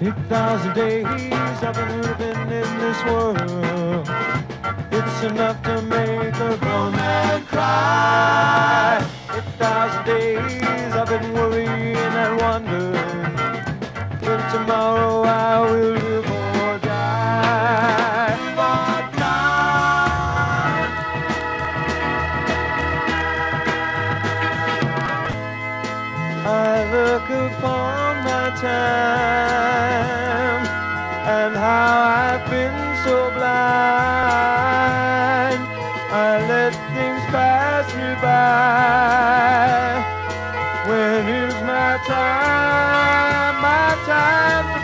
8,000 days I've been living in this world. It's enough to make a grown man cry. 8,000 days I've been worrying and wondering if tomorrow I will live or die. But now I look upon my time and how I've been so blind. I let things pass me by. When is my time to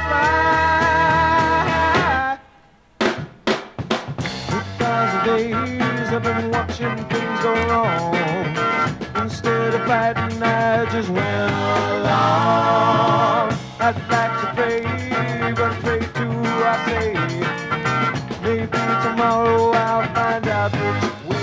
fly? 8,000 days I've been watching things go wrong. Instead of fighting, I just went along. I'd like to pray, but pray to I say. Maybe tomorrow I'll find out which way.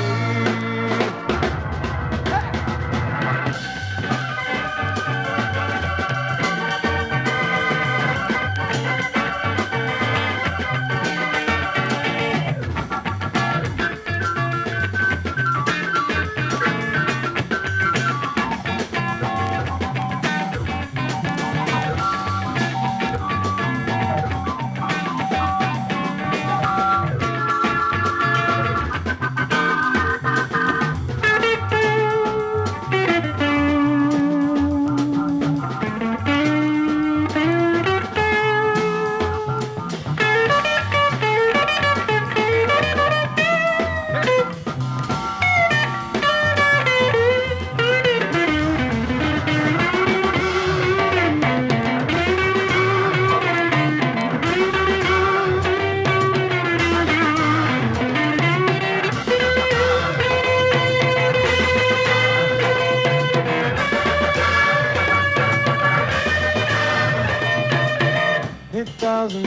8,000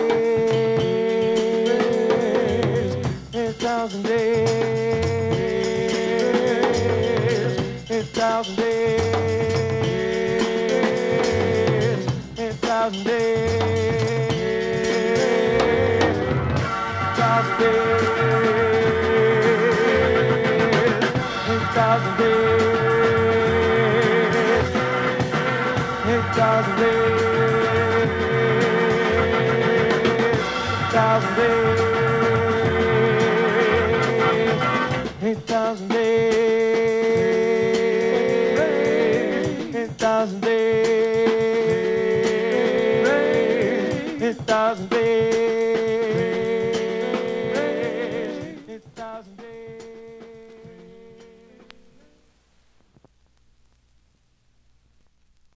days, 8,000 days, 8,000 days, 8,000 days, 8,000 days, 8,000 days, 8,000 days. 8,000 days, 8,000 days, 8,000 days.